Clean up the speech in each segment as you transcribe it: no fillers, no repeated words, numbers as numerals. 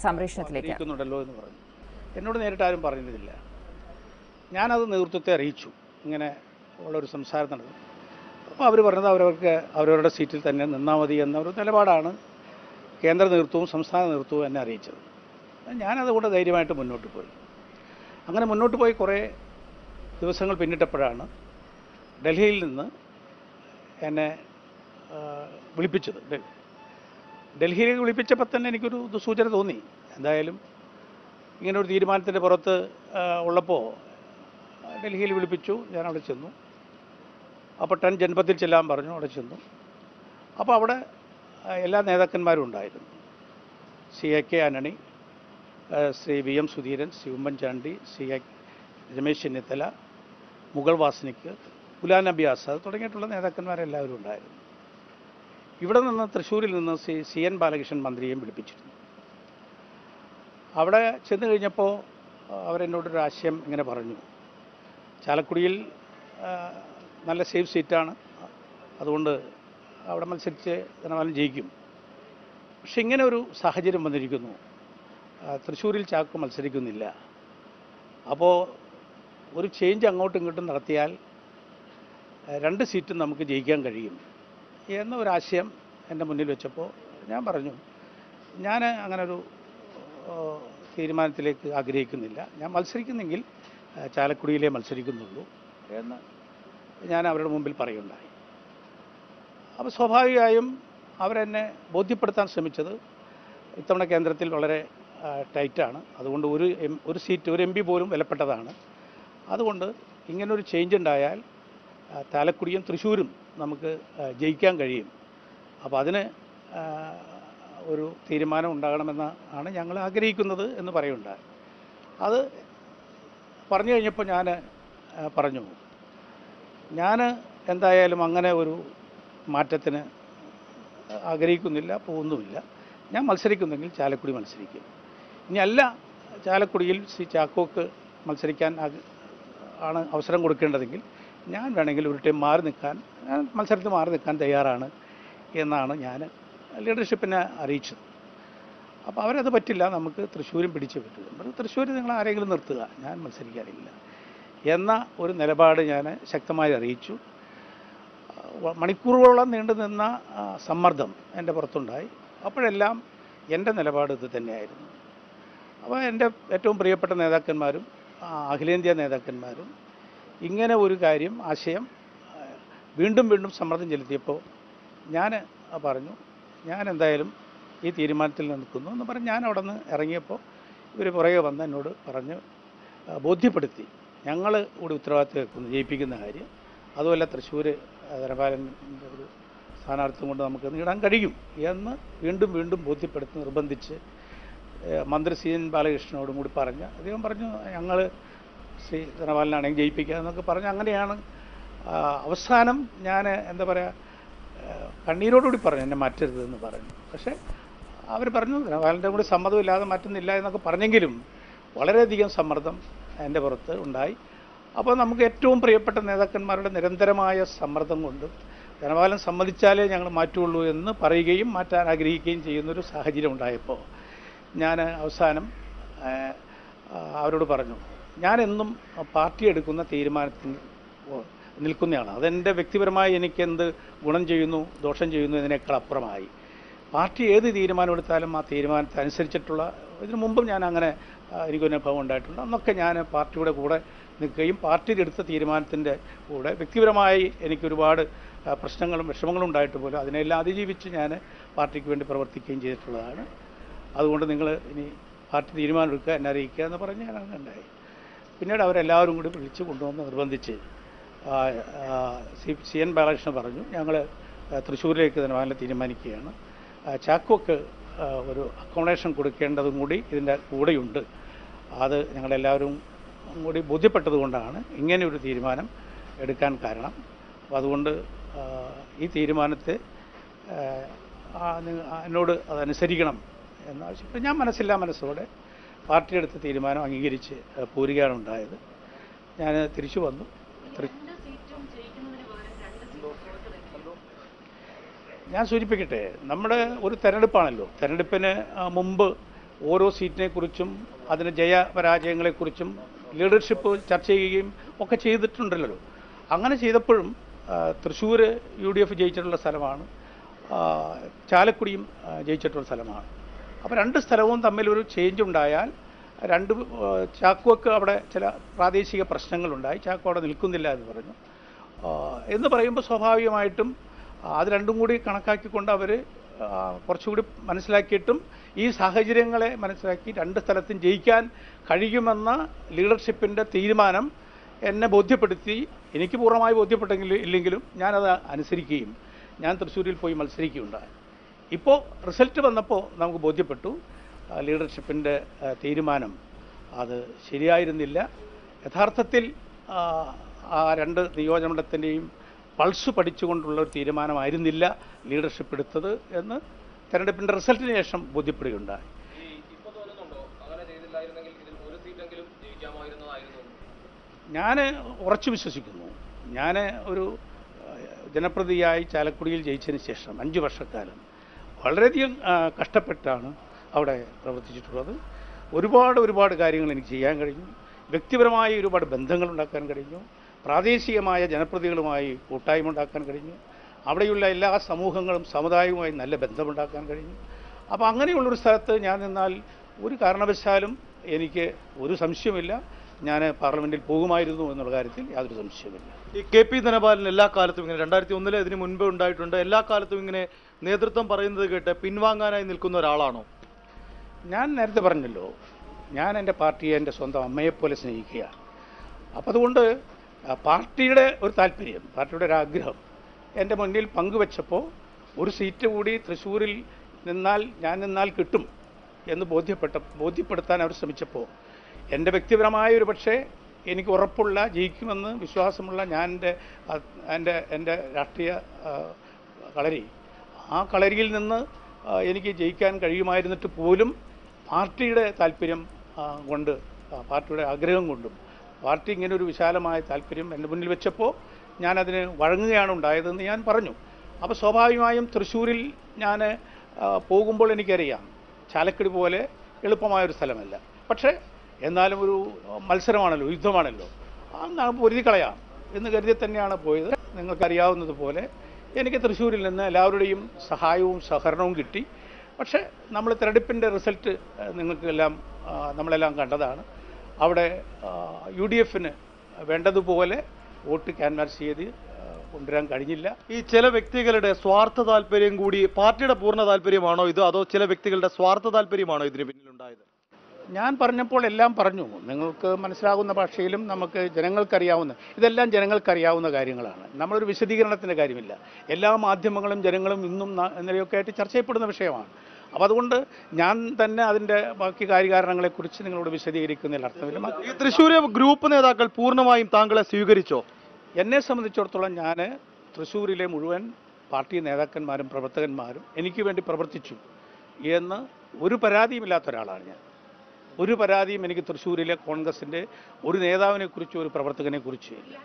സംരക്ഷണത്തിലേക്ക് എന്ന് പറഞ്ഞു. എന്നോട് നേരിട്ട് ആരും പറഞ്ഞിരുന്നില്ല. ഞാനത് നേതൃത്വത്തെ അറിയിച്ചു, ഇങ്ങനെ ഉള്ളൊരു സംസാരം നടന്നു. അപ്പോൾ അവർ പറഞ്ഞത് അവരവരുടെ സീറ്റിൽ തന്നെ നിന്നാൽ മതി എന്ന ഒരു നിലപാടാണ് കേന്ദ്ര നേതൃത്വവും സംസ്ഥാന നേതൃത്വവും എന്നെ അറിയിച്ചത്. ഞാനതുകൊണ്ട് ധൈര്യമായിട്ട് മുന്നോട്ട് പോയി. അങ്ങനെ മുന്നോട്ട് പോയി കുറേ ദിവസങ്ങൾ പിന്നിട്ടപ്പോഴാണ് ഡൽഹിയിൽ നിന്ന് എന്നെ വിളിപ്പിച്ചത്. ഡൽഹിയിലേക്ക് വിളിപ്പിച്ചപ്പോൾ തന്നെ എനിക്കൊരു സൂചന തോന്നി, എന്തായാലും ഇങ്ങനൊരു തീരുമാനത്തിൻ്റെ പുറത്ത് ഉള്ളപ്പോൾ ഡൽഹിയിൽ വിളിപ്പിച്ചു. ഞാൻ അവിടെ ചെന്നു. അപ്പോൾ 10 ജൻപത്തിൽ ചെല്ലാൻ പറഞ്ഞു. അവിടെ ചെന്നു. അപ്പോൾ അവിടെ എല്ലാ നേതാക്കന്മാരും ഉണ്ടായിരുന്നു. CK ആന്റണി, ശ്രീ VM സുധീരൻ, ശ്രീ ഉമ്മൻചാണ്ടി, ശ്രീ രമേശ് ചെന്നിത്തല, മുഗൾ വാസനിക്ക്, ഗുലാം നബി ആസാദ് തുടങ്ങിയിട്ടുള്ള നേതാക്കന്മാരെല്ലാവരും ഉണ്ടായിരുന്നു. ഇവിടെ നിന്ന് തൃശ്ശൂരിൽ നിന്ന് CN ബാലകൃഷ്ണൻ മന്ത്രിയെയും വിളിപ്പിച്ചിരുന്നു. അവിടെ ചെന്ന് കഴിഞ്ഞപ്പോൾ അവരെന്നോടൊരു ആശയം ഇങ്ങനെ പറഞ്ഞു, ചാലക്കുടിയിൽ നല്ല സേഫ് സീറ്റാണ്, അതുകൊണ്ട് അവിടെ മത്സരിച്ച് ധനപാലൻ ജയിക്കും. പക്ഷെ ഇങ്ങനെ ഒരു സാഹചര്യം വന്നിരിക്കുന്നു, തൃശ്ശൂരിൽ ചാക്കോ മത്സരിക്കുന്നില്ല. അപ്പോൾ ഒരു ചേഞ്ച് അങ്ങോട്ടും ഇങ്ങോട്ടും നടത്തിയാൽ 2 സീറ്റും നമുക്ക് ജയിക്കാൻ കഴിയും എന്ന ഒരാശയം എൻ്റെ മുന്നിൽ വെച്ചപ്പോൾ ഞാൻ പറഞ്ഞു, ഞാൻ അങ്ങനൊരു തീരുമാനത്തിലേക്ക് ആഗ്രഹിക്കുന്നില്ല. ഞാൻ മത്സരിക്കുന്നെങ്കിൽ ചാലക്കുടിയിലേ മത്സരിക്കുന്നുള്ളൂ എന്ന് ഞാൻ അവരുടെ മുമ്പിൽ പറയുണ്ടായി. അപ്പോൾ സ്വാഭാവികമായും അവരെന്നെ ബോധ്യപ്പെടുത്താൻ ശ്രമിച്ചത് ഇത്തവണ കേന്ദ്രത്തിൽ വളരെ ടൈറ്റാണ്, അതുകൊണ്ട് ഒരു സീറ്റ്, ഒരു MP പോലും വിലപ്പെട്ടതാണ്, അതുകൊണ്ട് ഇങ്ങനൊരു ചേഞ്ച് ഉണ്ടായാൽ ചാലക്കുടിയും തൃശ്ശൂരും നമുക്ക് ജയിക്കാൻ കഴിയും, അപ്പോൾ അതിന് ഒരു തീരുമാനം ഉണ്ടാകണമെന്നാണ് ഞങ്ങൾ ആഗ്രഹിക്കുന്നത് എന്ന് പറയുണ്ടായി. അത് പറഞ്ഞു കഴിഞ്ഞപ്പോൾ ഞാൻ പറഞ്ഞു, ഞാൻ എന്തായാലും അങ്ങനെ ഒരു മാറ്റത്തിന് ആഗ്രഹിക്കുന്നില്ല, പോകുന്നുമില്ല. ഞാൻ മത്സരിക്കുന്നെങ്കിൽ ചാലക്കുടി മത്സരിക്കും. ഇനി അല്ല, ചാലക്കുടിയിൽ ശ്രീ ചാക്കോക്ക് മത്സരിക്കാൻ ആണ് അവസരം കൊടുക്കേണ്ടതെങ്കിൽ ഞാൻ വേണമെങ്കിൽ ഒരു ടൈം ഞാൻ മത്സരത്തിൽ മാറി നിൽക്കാൻ തയ്യാറാണ് എന്നാണ് ഞാൻ ലീഡർഷിപ്പിനെ അറിയിച്ചത്. അപ്പോൾ അവരത് പറ്റില്ല, നമുക്ക് തൃശ്ശൂരും പിടിച്ചു പറ്റുക, തൃശ്ശൂർ നിങ്ങൾ ആരെങ്കിലും നിർത്തുക, ഞാൻ മത്സരിക്കാനില്ല എന്ന ഒരു നിലപാട് ഞാൻ ശക്തമായി അറിയിച്ചു. മണിക്കൂറുകളോളം നീണ്ടു നിന്ന സമ്മർദ്ദം എൻ്റെ പുറത്തുണ്ടായി. അപ്പോഴെല്ലാം എൻ്റെ നിലപാട് ഇത് തന്നെയായിരുന്നു. അപ്പോൾ എൻ്റെ ഏറ്റവും പ്രിയപ്പെട്ട നേതാക്കന്മാരും അഖിലേന്ത്യാ നേതാക്കന്മാരും ഇങ്ങനെ ഒരു ആശയം വീണ്ടും വീണ്ടും സമ്മർദ്ദം ചെലുത്തിയപ്പോൾ ഞാൻ പറഞ്ഞു, ഞാൻ എന്തായാലും ഈ തീരുമാനത്തിൽ നിൽക്കുന്നു എന്ന് പറഞ്ഞ് ഞാൻ അവിടെ നിന്ന് ഇറങ്ങിയപ്പോൾ ഇവർ പുറകെ വന്ന് എന്നോട് പറഞ്ഞ് ബോധ്യപ്പെടുത്തി, ഞങ്ങൾ കൂടി ഉത്തരവാദിത്വം വെക്കുന്നു ജയിപ്പിക്കുന്ന കാര്യം, അതുമല്ല തൃശ്ശൂർ ധനപാലൻ്റെ ഒരു സ്ഥാനാർത്ഥിത്വം കൊണ്ട് നമുക്ക് നേടാൻ കഴിയും എന്ന് വീണ്ടും വീണ്ടും ബോധ്യപ്പെടുത്തി നിർബന്ധിച്ച് മന്ത്രി CN ബാലകൃഷ്ണനോടും കൂടി പറഞ്ഞ് അദ്ദേഹം പറഞ്ഞു, ഞങ്ങൾ ശ്രീ ധനപാലനാണെങ്കിൽ ജയിപ്പിക്കുക എന്നൊക്കെ പറഞ്ഞ് അങ്ങനെയാണ് അവസാനം ഞാൻ എന്താ പറയുക കണ്ണീരോടുകൂടി പറഞ്ഞു എന്നെ മാറ്റരുതെന്ന് പറഞ്ഞു. പക്ഷേ അവർ പറഞ്ഞു ധനപാലൻ്റെ കൂടി സമ്മതമില്ലാതെ മാറ്റുന്നില്ല എന്നൊക്കെ പറഞ്ഞെങ്കിലും വളരെയധികം സമ്മർദ്ദം എൻ്റെ പുറത്ത് ഉണ്ടായി. അപ്പോൾ നമുക്ക് ഏറ്റവും പ്രിയപ്പെട്ട നേതാക്കന്മാരുടെ നിരന്തരമായ സമ്മർദ്ദം കൊണ്ട് ധനപാലൻ സമ്മതിച്ചാലേ ഞങ്ങൾ മാറ്റുള്ളൂ എന്ന് പറയുകയും മാറ്റാൻ ആഗ്രഹിക്കുകയും ചെയ്യുന്നൊരു സാഹചര്യം ഉണ്ടായപ്പോൾ ഞാൻ അവസാനം അവരോട് പറഞ്ഞു, ഞാനെന്നും പാർട്ടി എടുക്കുന്ന തീരുമാനത്തിൽ നിൽക്കുന്നതാണ്. അതെൻ്റെ വ്യക്തിപരമായി എനിക്കെന്ത് ഗുണം ചെയ്യുന്നു ദോഷം ചെയ്യുന്നു എന്നതിനേക്കാൾ അപ്പുറമായി പാർട്ടി ഏത് തീരുമാനമെടുത്താലും ആ തീരുമാനത്തെ അനുസരിച്ചിട്ടുള്ള, ഇതിനു മുമ്പും ഞാൻ അങ്ങനെ എനിക്കൊരു അനുഭവം ഉണ്ടായിട്ടുണ്ട്. അന്നൊക്കെ ഞാൻ പാർട്ടിയുടെ കൂടെ നിൽക്കുകയും പാർട്ടി എടുത്ത തീരുമാനത്തിൻ്റെ കൂടെ വ്യക്തിപരമായി എനിക്കൊരുപാട് പ്രശ്നങ്ങളും വിഷമങ്ങളും ഉണ്ടായിട്ട് പോലും അതിനെല്ലാം അതിജീവിച്ച് ഞാൻ പാർട്ടിക്ക് വേണ്ടി പ്രവർത്തിക്കുകയും ചെയ്തിട്ടുള്ളതാണ്. അതുകൊണ്ട് നിങ്ങൾ ഇനി പാർട്ടി തീരുമാനമെടുക്കുക, എന്നെ അറിയിക്കുക എന്ന് പറഞ്ഞ് ഞാൻ അങ്ങനെ ഉണ്ടായി. പിന്നീട് അവരെല്ലാവരും കൂടി വിളിച്ച് കൊണ്ടുവന്ന് നിർബന്ധിച്ച് CN ബാലകൃഷ്ണൻ പറഞ്ഞു, ഞങ്ങൾ തൃശ്ശൂരിലേക്ക് ധനപാലനം തീരുമാനിക്കുകയാണ്, ചാക്കോക്ക് ഒരു അക്കോമഡേഷൻ കൊടുക്കേണ്ടതും കൂടി ഇതിൻ്റെ കൂടെയുണ്ട്, അത് ഞങ്ങളെല്ലാവരും കൂടി ബോധ്യപ്പെട്ടതുകൊണ്ടാണ് ഇങ്ങനെയൊരു തീരുമാനം എടുക്കാൻ കാരണം. അപ്പോൾ അതുകൊണ്ട് ഈ തീരുമാനത്തെ എന്നോട് അതനുസരിക്കണം എന്നാവശ്യപ്പെട്ട് ഞാൻ മനസ്സോടെ പാർട്ടി എടുത്ത തീരുമാനം അംഗീകരിച്ച് പോരുകയാണ് ഉണ്ടായത്. ഞാൻ തിരിച്ചു വന്നു. ഞാൻ സൂചിപ്പിക്കട്ടെ, നമ്മുടെ ഒരു തെരഞ്ഞെടുപ്പാണല്ലോ, തെരഞ്ഞെടുപ്പിന് മുമ്പ് ഓരോ സീറ്റിനെക്കുറിച്ചും അതിൻ്റെ ജയപരാജയങ്ങളെക്കുറിച്ചും ലീഡർഷിപ്പ് ചർച്ച ചെയ്യുകയും ഒക്കെ ചെയ്തിട്ടുണ്ടല്ലോ. അങ്ങനെ ചെയ്തപ്പോഴും തൃശ്ശൂർ UDF ജയിച്ചിട്ടുള്ള സ്ഥലമാണ്, ചാലക്കുടിയും ജയിച്ചിട്ടുള്ള സ്ഥലമാണ്. അപ്പോൾ രണ്ട് സ്ഥലവും തമ്മിലൊരു ചേഞ്ച് ഉണ്ടായാൽ ചാക്കോക്ക് അവിടെ ചില പ്രാദേശിക പ്രശ്നങ്ങളുണ്ടായി, ചാക്കോ അവിടെ നിൽക്കുന്നില്ല എന്ന് പറഞ്ഞു. എന്ന് പറയുമ്പോൾ സ്വാഭാവികമായിട്ടും അത് രണ്ടും കൂടി കണക്കാക്കിക്കൊണ്ട് അവർ കുറച്ചുകൂടി മനസ്സിലാക്കിയിട്ടും ഈ സാഹചര്യങ്ങളെ മനസ്സിലാക്കി രണ്ട് സ്ഥലത്തും ജയിക്കാൻ കഴിയുമെന്ന ലീഡർഷിപ്പിൻ്റെ തീരുമാനം എന്നെ ബോധ്യപ്പെടുത്തി. എനിക്ക് പൂർണ്ണമായി ഇല്ലെങ്കിലും ഞാനത് അനുസരിക്കുകയും ഞാൻ തൃശ്ശൂരിൽ പോയി മത്സരിക്കുകയുണ്ടായി. ഇപ്പോൾ റിസൾട്ട് വന്നപ്പോൾ നമുക്ക് ബോധ്യപ്പെട്ടു ലീഡർഷിപ്പിൻ്റെ തീരുമാനം അത് ശരിയായിരുന്നില്ല. യഥാർത്ഥത്തിൽ ആ രണ്ട് നിയോജകമണ്ഡലത്തിൻ്റെയും പൾസ് പഠിച്ചുകൊണ്ടുള്ള ഒരു തീരുമാനമായിരുന്നില്ല ലീഡർഷിപ്പ് എടുത്തത് എന്ന് തെരഞ്ഞെടുപ്പിൻ്റെ റിസൾട്ടിന് ശേഷം ബോധ്യപ്പെടുകയുണ്ടായി. ഞാൻ ഉറച്ചു വിശ്വസിക്കുന്നു. ഞാൻ ഒരു ജനപ്രതിയായി ചാലക്കുടിയിൽ ജയിച്ചതിന് ശേഷം 5 വർഷക്കാലം വളരെയധികം കഷ്ടപ്പെട്ടാണ് അവിടെ പ്രവർത്തിച്ചിട്ടുള്ളത്. ഒരുപാട് കാര്യങ്ങൾ എനിക്ക് ചെയ്യാൻ കഴിഞ്ഞു. വ്യക്തിപരമായി ഒരുപാട് ബന്ധങ്ങൾ ഉണ്ടാക്കാൻ കഴിഞ്ഞു. പ്രാദേശികമായ ജനപ്രതിനിധികളുമായി കൂട്ടായ്മ ഉണ്ടാക്കാൻ കഴിഞ്ഞു. അവിടെയുള്ള എല്ലാ സമൂഹങ്ങളും സമുദായവുമായി നല്ല ബന്ധമുണ്ടാക്കാൻ കഴിഞ്ഞു. അപ്പോൾ അങ്ങനെയുള്ളൊരു സ്ഥലത്ത് ഞാൻ നിന്നാൽ ഒരു കാരണവശാലും എനിക്ക് ഒരു സംശയമില്ല, ഞാൻ പാർലമെൻറ്റിൽ പോകുമായിരുന്നു എന്നുള്ള കാര്യത്തിൽ യാതൊരു സംശയമില്ല. ഈ KP ധനപാലൻ എല്ലാ കാലത്തും ഇങ്ങനെ 2001 ഇതിന് മുൻപ് ഉണ്ടായിട്ടുണ്ട്, എല്ലാ കാലത്തും ഇങ്ങനെ നേതൃത്വം പറയുന്നത് കേട്ട് പിൻവാങ്ങാനായി നിൽക്കുന്ന ഒരാളാണോ? ഞാൻ നേരത്തെ പറഞ്ഞല്ലോ, ഞാൻ എൻ്റെ പാർട്ടിയെ എൻ്റെ സ്വന്തം അമ്മയെപ്പോലെ സ്നേഹിക്കുകയാണ്. അപ്പോൾ അതുകൊണ്ട് പാർട്ടിയുടെ ഒരു താല്പര്യം, പാർട്ടിയുടെ ഒരു ആഗ്രഹം എൻ്റെ മുന്നിൽ പങ്കുവെച്ചപ്പോൾ ഒരു സീറ്റ് കൂടി തൃശ്ശൂരിൽ ഞാൻ നിന്നാൽ കിട്ടും എന്ന് ബോധ്യപ്പെടുത്താൻ അവർ ശ്രമിച്ചപ്പോൾ എൻ്റെ വ്യക്തിപരമായ ഒരു പക്ഷേ എനിക്ക് ഉറപ്പുള്ള ജയിക്കുമെന്ന് വിശ്വാസമുള്ള എൻ്റെ രാഷ്ട്രീയ ആ കളരിയിൽ നിന്ന് എനിക്ക് ജയിക്കാൻ കഴിയുമായിരുന്നിട്ട് പോലും പാർട്ടിയുടെ താല്പര്യം കൊണ്ട്, പാർട്ടിയുടെ ആഗ്രഹം കൊണ്ടും പാർട്ടി ഇങ്ങനെ ഒരു വിശാലമായ താല്പര്യം എൻ്റെ മുന്നിൽ വെച്ചപ്പോൾ ഞാനതിന് വഴങ്ങുകയാണ് ഉണ്ടായതെന്ന് ഞാൻ പറഞ്ഞു. അപ്പോൾ സ്വാഭാവികമായും തൃശ്ശൂരിൽ ഞാൻ പോകുമ്പോൾ എനിക്കറിയാം ചാലക്കുടി പോലെ എളുപ്പമായൊരു സ്ഥലമല്ല. പക്ഷേ എന്നാലും ഒരു മത്സരമാണല്ലോ, യുദ്ധമാണല്ലോ, പൊരുതി കളയാം എന്ന് കരുതി തന്നെയാണ് പോയത്. നിങ്ങൾക്കറിയാവുന്നതുപോലെ എനിക്ക് തൃശ്ശൂരിൽ നിന്ന് എല്ലാവരുടെയും സഹായവും സഹകരണവും കിട്ടി. പക്ഷേ നമ്മൾ തെരഞ്ഞെടുപ്പിൻ്റെ റിസൾട്ട് നമ്മളെല്ലാം കണ്ടതാണ്. അവിടെ UDFന് വേണ്ടതുപോലെ വോട്ട് ക്യാൻവാസ് ചെയ്ത് കൊണ്ടുവരാൻ കഴിഞ്ഞില്ല. ഈ ചില വ്യക്തികളുടെ സ്വാർത്ഥ താല്പര്യം കൂടി പാർട്ടിയുടെ പൂർണ്ണ താല്പര്യമാണോ ഇത്, അതോ ചില വ്യക്തികളുടെ സ്വാർത്ഥ താല്പര്യമാണോ ഇതിന് പിന്നിലുണ്ടായത്? ഞാൻ പറഞ്ഞപ്പോൾ എല്ലാം പറഞ്ഞു. നിങ്ങൾക്ക് മനസ്സിലാകുന്ന ഭാഷയിലും നമുക്ക് ഇതെല്ലാം ജനങ്ങൾക്കറിയാവുന്ന കാര്യങ്ങളാണ്. നമ്മളൊരു വിശദീകരണത്തിൻ്റെ കാര്യമില്ല. എല്ലാ മാധ്യമങ്ങളും ജനങ്ങളും ഇന്നും ഇന്നലെയൊക്കെ ആയിട്ട് ചർച്ച ചെയ്യപ്പെടുന്ന വിഷയമാണ്. അപ്പോൾ അതുകൊണ്ട് ഞാൻ തന്നെ അതിൻ്റെ ബാക്കി കാര്യകാരണങ്ങളെക്കുറിച്ച് നിങ്ങളോട് വിശദീകരിക്കുന്നതിൽ അർത്ഥമില്ല. ഈ തൃശ്ശൂർ ഗ്രൂപ്പ് നേതാക്കൾ പൂർണ്ണമായും താങ്കളെ സ്വീകരിച്ചോ? എന്നെ സംബന്ധിച്ചിടത്തോളം ഞാൻ തൃശ്ശൂരിലെ മുഴുവൻ പാർട്ടി നേതാക്കന്മാരും പ്രവർത്തകന്മാരും എനിക്ക് വേണ്ടി പ്രവർത്തിച്ചു എന്ന് ഒരു പരാതിയുമില്ലാത്ത ഒരാളാണ് ഞാൻ. ഒരു പരാതിയും എനിക്ക് തൃശ്ശൂരിലെ കോൺഗ്രസിൻ്റെ ഒരു നേതാവിനെക്കുറിച്ചും ഒരു പ്രവർത്തകനെക്കുറിച്ചും ഇല്ല.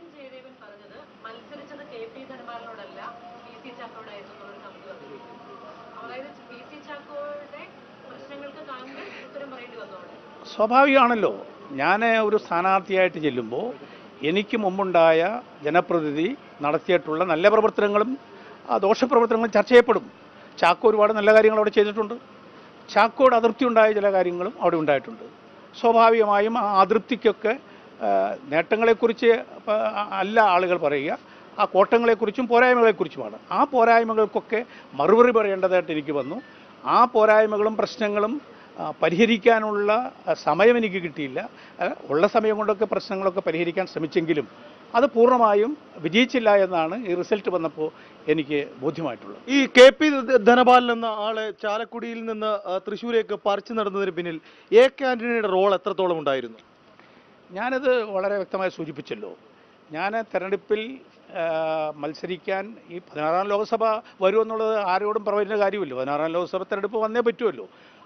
സ്വാഭാവികമാണല്ലോ. ഞാൻ ഒരു സ്ഥാനാർത്ഥിയായിട്ട് ചെല്ലുമ്പോൾ എനിക്ക് മുമ്പുണ്ടായ ജനപ്രതിനിധി നടത്തിയിട്ടുള്ള നല്ല പ്രവർത്തനങ്ങളും ദോഷപ്രവർത്തനങ്ങളും ചർച്ച ചെയ്യപ്പെടും. ചാക്കോ ഒരുപാട് നല്ല കാര്യങ്ങൾ അവിടെ ചെയ്തിട്ടുണ്ട്. ചാക്കോട് അതൃപ്തി ഉണ്ടായ ചില കാര്യങ്ങളും അവിടെ ഉണ്ടായിട്ടുണ്ട്. സ്വാഭാവികമായും ആ അതൃപ്തിക്കൊക്കെ നേട്ടങ്ങളെക്കുറിച്ച് അല്ല ആളുകൾ പറയുക, ആ കോട്ടങ്ങളെക്കുറിച്ചും പോരായ്മകളെക്കുറിച്ചുമാണ്. ആ പോരായ്മകൾക്കൊക്കെ മറുപടി പറയേണ്ടതായിട്ട് എനിക്ക് വന്നു. ആ പോരായ്മകളും പ്രശ്നങ്ങളും പരിഹരിക്കാനുള്ള സമയം എനിക്ക് കിട്ടിയില്ല. ഉള്ള സമയം കൊണ്ടൊക്കെ പ്രശ്നങ്ങളൊക്കെ പരിഹരിക്കാൻ ശ്രമിച്ചെങ്കിലും അത് പൂർണ്ണമായും വിജയിച്ചില്ല എന്നാണ് ഈ റിസൾട്ട് വന്നപ്പോൾ എനിക്ക് ബോധ്യമായിട്ടുള്ളത്. ഈ KP ധനപാലൻ എന്ന ആളെ ചാലക്കുടിയിൽ നിന്ന് തൃശ്ശൂരേക്ക് പറിച്ചു നടന്നതിന് പിന്നിൽ ആന്റണിയുടെ റോൾ എത്രത്തോളം ഉണ്ടായിരുന്നു? ഞാനത് വളരെ വ്യക്തമായി സൂചിപ്പിച്ചല്ലോ. ഞാൻ തെരഞ്ഞെടുപ്പിൽ മത്സരിക്കാൻ ഈ 16ാം ലോക്സഭ വരുമെന്നുള്ളത് ആരോടും പറയുന്ന കാര്യമില്ല. 16ാം ലോക്സഭ തെരഞ്ഞെടുപ്പ് വന്നേ പറ്റുമല്ലോ.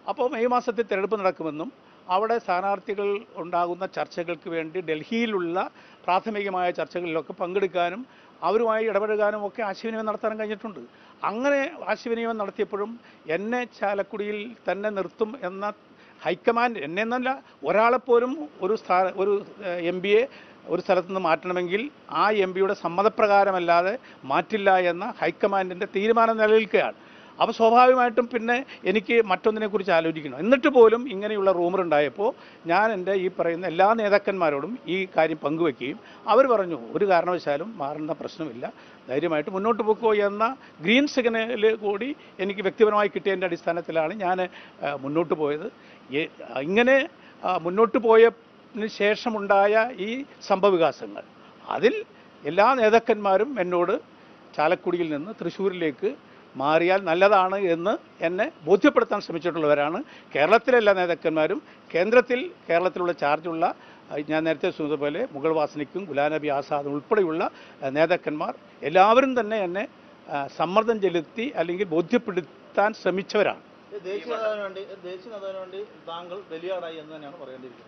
അപ്പോൾ മെയ് മാസത്തിൽ തിരഞ്ഞെടുപ്പ് നടക്കുമെന്നും അവിടെ സ്ഥാനാർത്ഥികൾ ഉണ്ടാകുന്ന ചർച്ചകൾക്ക് വേണ്ടി ഡൽഹിയിലുള്ള പ്രാഥമികമായ ചർച്ചകളിലൊക്കെ പങ്കെടുക്കാനും അവരുമായി ഇടപഴകാനും ഒക്കെ ആശയവിനിമയം നടത്താനും കഴിഞ്ഞിട്ടുണ്ട്. അങ്ങനെ ആശയവിനിമയം നടത്തിയപ്പോഴും എന്നെ ചാലക്കുടിയിൽ തന്നെ നിർത്തും എന്ന ഹൈക്കമാൻഡ്, എന്നെ എന്നല്ല ഒരാളെപ്പോലും ഒരു എം പിയെ ഒരു സ്ഥലത്തു നിന്ന് മാറ്റണമെങ്കിൽ ആ എം പിയുടെ സമ്മതപ്രകാരമല്ലാതെ മാറ്റില്ല എന്ന ഹൈക്കമാൻഡിൻ്റെ തീരുമാനം നിലനിൽക്കുകയാണ്. അപ്പോൾ സ്വാഭാവികമായിട്ടും പിന്നെ എനിക്ക് മറ്റൊന്നിനെക്കുറിച്ച് ആലോചിക്കണം. എന്നിട്ട് പോലും ഇങ്ങനെയുള്ള റൂമർ ഉണ്ടായപ്പോൾ ഞാൻ എൻ്റെ ഈ പറയുന്ന എല്ലാ നേതാക്കന്മാരോടും ഈ കാര്യം പങ്കുവെക്കുകയും അവർ പറഞ്ഞു ഒരു കാരണവശാലും മാറുന്ന പ്രശ്നമില്ല, ധൈര്യമായിട്ട് മുന്നോട്ട് പോക്കോ എന്ന ഗ്രീൻ സിഗ്നൽ കൂടി എനിക്ക് വ്യക്തിപരമായി കിട്ടിയതിൻ്റെ അടിസ്ഥാനത്തിലാണ് ഞാൻ മുന്നോട്ട് പോയത്. ഇങ്ങനെ മുന്നോട്ട് പോയതിന് ശേഷമുണ്ടായ ഈ സംഭവവികാസങ്ങൾ, അതിൽ എല്ലാ നേതാക്കന്മാരും എന്നോട് ചാലക്കുടിയിൽ നിന്ന് തൃശ്ശൂരിലേക്ക് മാറിയാൽ നല്ലതാണ് എന്ന് എന്നെ ബോധ്യപ്പെടുത്താൻ ശ്രമിച്ചിട്ടുള്ളവരാണ്. കേരളത്തിലെ എല്ലാ നേതാക്കന്മാരും കേരളത്തിലുള്ള ചാർജുള്ള, ഞാൻ നേരത്തെ സൂചിപ്പിച്ച പോലെ മുഗൾ വാസനിക്കും ഗുലാം നബി ആസാദും ഉൾപ്പെടെയുള്ള നേതാക്കന്മാർ എല്ലാവരും തന്നെ എന്നെ സമ്മർദ്ദം ചെലുത്തി അല്ലെങ്കിൽ ബോധ്യപ്പെടുത്താൻ ശ്രമിച്ചവരാണ്. ദേശീയ നേതാവിന് വേണ്ടി താങ്കൾ ബലിയാടായി എന്ന് തന്നെയാണ് പറയേണ്ടിയിരിക്കുന്നത്.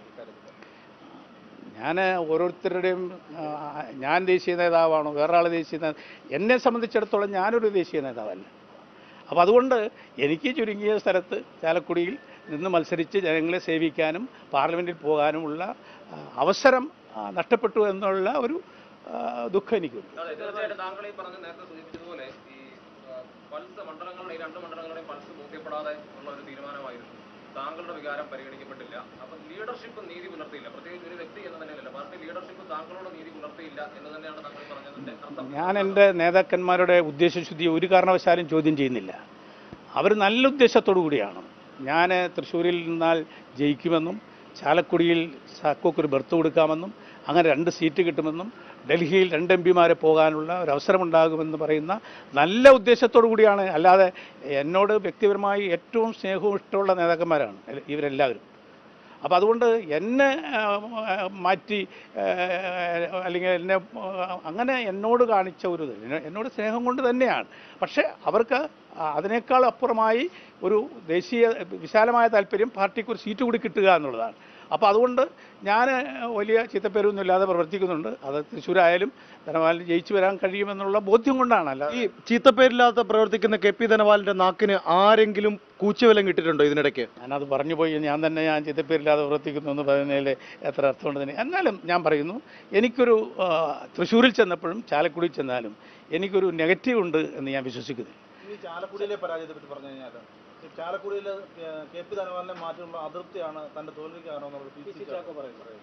ഞാൻ ഓരോരുത്തരുടെയും ഞാൻ ദേശീയ നേതാവാണോ വേറൊരാൾ ദേശീയ നേതാവ്, എന്നെ സംബന്ധിച്ചിടത്തോളം ഞാനൊരു ദേശീയ നേതാവല്ല. അപ്പോൾ അതുകൊണ്ട് എനിക്ക് ചുരുങ്ങിയ സ്ഥലത്ത് ചാലക്കുടിയിൽ നിന്ന് മത്സരിച്ച് ജനങ്ങളെ സേവിക്കാനും പാർലമെൻറ്റിൽ പോകാനുമുള്ള അവസരം നഷ്ടപ്പെട്ടു എന്നുള്ള ഒരു ദുഃഖം എനിക്കുണ്ട്. താങ്കൾ ഈ പറഞ്ഞ നേരത്തെ സൂചിപ്പിച്ചതുപോലെ ഈ പൾസ് മണ്ഡലങ്ങളുടെ, ഈ രണ്ട് മണ്ഡലങ്ങളുടെയും പൾസ് ബോധ്യപ്പെടാതെ ഉള്ള ഒരു തീരുമാനമായിരുന്നു. താങ്കളുടെ വികാരം പരിഗണിക്കപ്പെട്ടില്ല. അപ്പം ലീഡർഷിപ്പ് നീതി പുലർത്തിയില്ല, പ്രത്യേകിച്ച് ഒരു വ്യക്തി എന്ന നിലയിലല്ല, പാർട്ടി ലീഡർഷിപ്പ് താങ്കളോട് നീതി പുലർത്തിയില്ല എന്ന് തന്നെയാണ് താങ്കൾ പറഞ്ഞതിന്റെ അർത്ഥം. ഞാൻ എൻ്റെ നേതാക്കന്മാരുടെ ഉദ്ദേശശുദ്ധി ഒരു കാരണവശാലും ചോദ്യം ചെയ്യുന്നില്ല. അവർ നല്ല ഉദ്ദേശത്തോടു കൂടിയാണ്. ഞാൻ തൃശ്ശൂരിൽ നിന്നാൽ ജയിക്കുമെന്നും ചാലക്കുടിയിൽ സാക്കോക്കൊരു ബർത്ത് കൊടുക്കാമെന്നും അങ്ങനെ 2 സീറ്റ് കിട്ടുമെന്നും ഡൽഹിയിൽ 2 MP പോകാനുള്ള ഒരു അവസരമുണ്ടാകുമെന്ന് പറയുന്ന നല്ല ഉദ്ദേശത്തോടു കൂടിയാണ്. അല്ലാതെ എന്നോട് വ്യക്തിപരമായി ഏറ്റവും സ്നേഹവും ഇഷ്ടമുള്ള നേതാക്കന്മാരാണ് ഇവരെല്ലാവരും. അപ്പോൾ അതുകൊണ്ട് എന്നെ മാറ്റി അല്ലെങ്കിൽ എന്നെ അങ്ങനെ എന്നോട് കാണിച്ച ഒരു എന്നോട് സ്നേഹം കൊണ്ട് തന്നെയാണ്. പക്ഷേ അവർക്ക് അതിനേക്കാൾ അപ്പുറമായി ഒരു വിശാലമായ താല്പര്യം പാർട്ടിക്ക് ഒരു സീറ്റ് കൂടി കിട്ടുക എന്നുള്ളതാണ്. അപ്പോൾ അതുകൊണ്ട് ഞാൻ വലിയ ചീത്തപ്പേരൊന്നും ഇല്ലാതെ പ്രവർത്തിക്കുന്നുണ്ട്. അത് തൃശ്ശൂരായാലും ധനപാലിന് ജയിച്ചു വരാൻ കഴിയുമെന്നുള്ള ബോധ്യം കൊണ്ടാണ്. അല്ല ഈ ചീത്തപ്പേരില്ലാതെ പ്രവർത്തിക്കുന്ന KP ധനപാലിന്റെ നാക്കിന് ആരെങ്കിലും കൂച്ചുവിലം കിട്ടിയിട്ടുണ്ടോ ഇതിനിടയ്ക്ക്? ഞാനത് പറഞ്ഞു പോയി. ഞാൻ ചീത്തപ്പേരില്ലാതെ പ്രവർത്തിക്കുന്നു എന്ന് പറയുന്നതിൽ എത്ര അർത്ഥമുണ്ട് തന്നെ. എന്നാലും ഞാൻ പറയുന്നു, എനിക്കൊരു തൃശ്ശൂരിൽ ചെന്നപ്പോഴും ചാലക്കുടിയിൽ ചെന്നാലും എനിക്കൊരു നെഗറ്റീവ് ഉണ്ട് എന്ന് ഞാൻ വിശ്വസിക്കുന്നു. ഈ ചാലക്കുടിയിലെ പരാജയത്തെ പറ്റി പറഞ്ഞു കഴിഞ്ഞാൽ ചാലക്കുടിയിൽ KP ധനപാലിനെ മാറ്റുമ്പോൾ അതൃപ്തിയാണ് തന്റെ തോൽവിക്ക് കാരണമെന്നുള്ളത്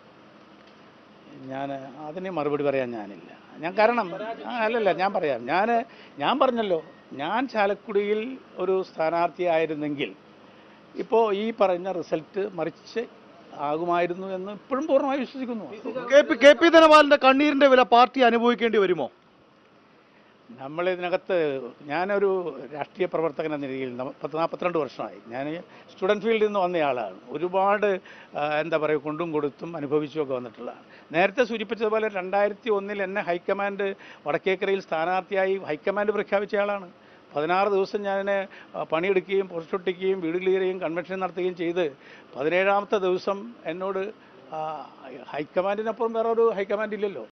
ഞാൻ അതിന് മറുപടി പറയാൻ ഞാനില്ല. കാരണം അല്ലല്ല, ഞാൻ പറയാം. ഞാൻ പറഞ്ഞല്ലോ, ഞാൻ ചാലക്കുടിയിൽ ഒരു സ്ഥാനാർത്ഥിയായിരുന്നെങ്കിൽ ഇപ്പോൾ ഈ പറഞ്ഞ റിസൾട്ട് മറിച്ച് ആകുമായിരുന്നു എന്ന് ഇപ്പോഴും പൂർണ്ണമായി വിശ്വസിക്കുന്നു. KP ധനപാലിന്റെ കണ്ണീരിന്റെ വില പാർട്ടി അനുഭവിക്കേണ്ടി വരുമോ? നമ്മളിതിനകത്ത് ഞാനൊരു രാഷ്ട്രീയ പ്രവർത്തകൻ എന്ന രീതിയിൽ 42 വർഷമായി. ഞാൻ സ്റ്റുഡൻറ്റ് ഫീൽഡിൽ നിന്ന് വന്നയാളാണ്. ഒരുപാട് എന്താ പറയുക കൊണ്ടും കൊടുത്തും അനുഭവിച്ചുമൊക്കെ വന്നിട്ടുള്ളതാണ്. നേരത്തെ സൂചിപ്പിച്ചതുപോലെ 2001 എന്നെ ഹൈക്കമാൻഡ് വടക്കേക്കരയിൽ സ്ഥാനാർത്ഥിയായി ഹൈക്കമാൻഡ് പ്രഖ്യാപിച്ചയാളാണ്. 16 ദിവസം ഞാൻ പണിയെടുക്കുകയും പോസ്റ്റൊട്ടിക്കുകയും വീട് ക്ലിയർ ചെയ്യുകയും കൺവെൻഷൻ നടത്തുകയും ചെയ്ത് 17ാമത്തെ ദിവസം എന്നോട് ഹൈക്കമാൻഡിനപ്പുറം വേറെ ഒരു ഹൈക്കമാൻഡ് ഇല്ലല്ലോ.